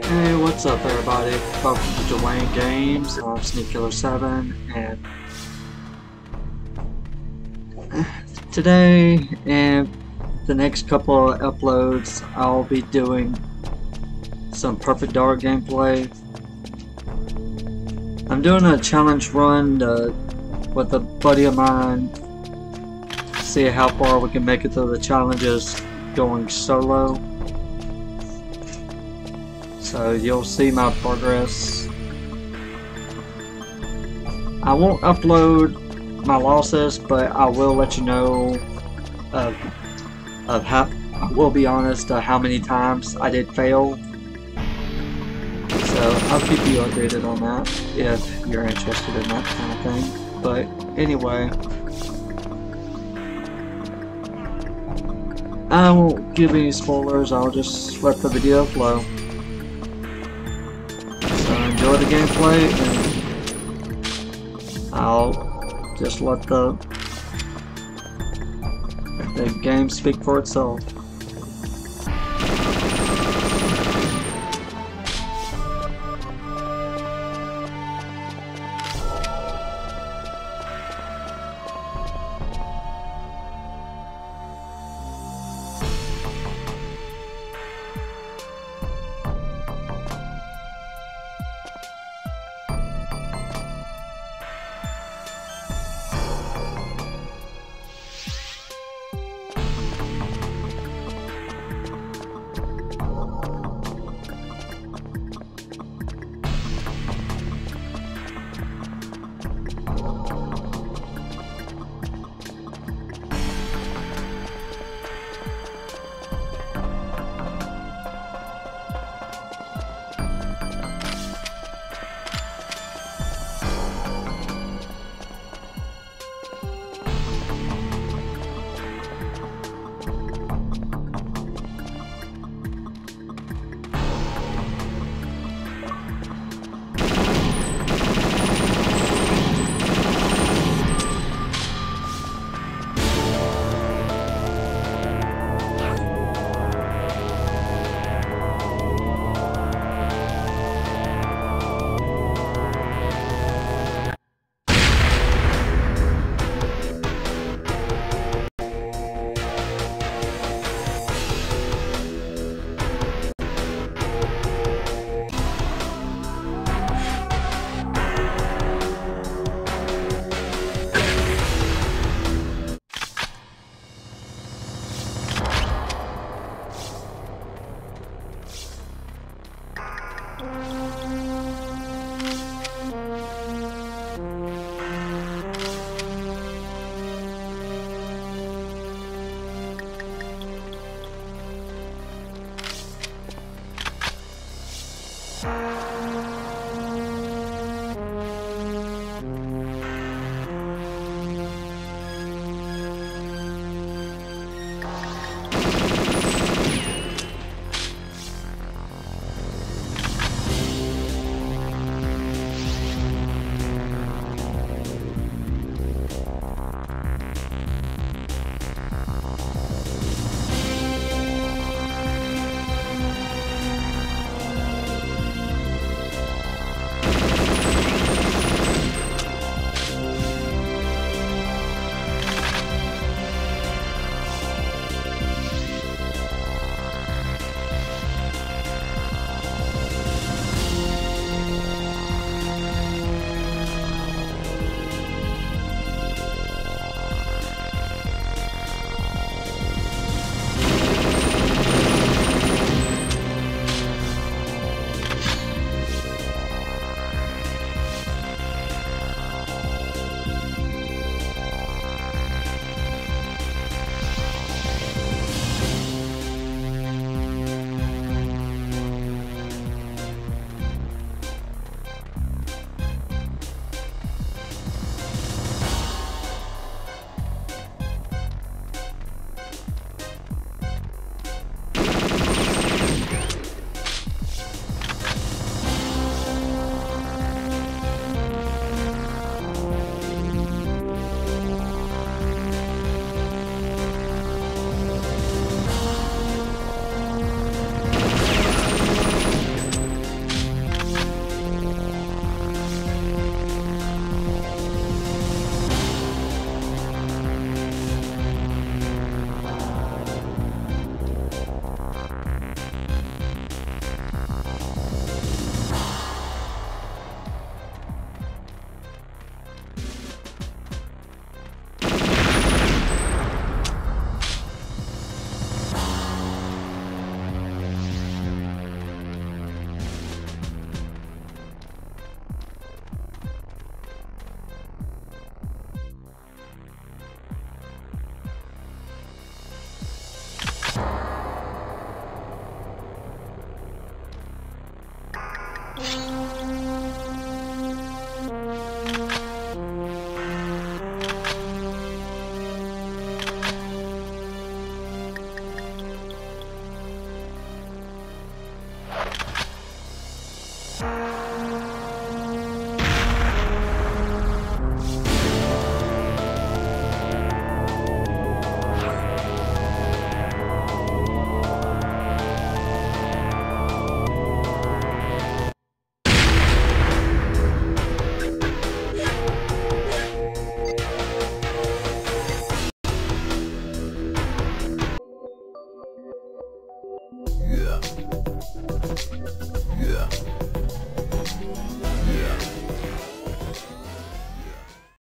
Hey, what's up everybody? Welcome to dewaynegames. I'm Sneakkiller 7, and today and the next couple of uploads I'll be doing some Perfect Dark gameplay. I'm doing a challenge run with a buddy of mine, see how far we can make it through the challenges going solo. So you'll see my progress. I won't upload my losses, but I will let you know of how, I will be honest, how many times I did fail. So I'll keep you updated on that if you're interested in that kind of thing. But anyway, I won't give any spoilers, I'll just let the video flow. Enjoy the gameplay, and I'll just let the game speak for itself.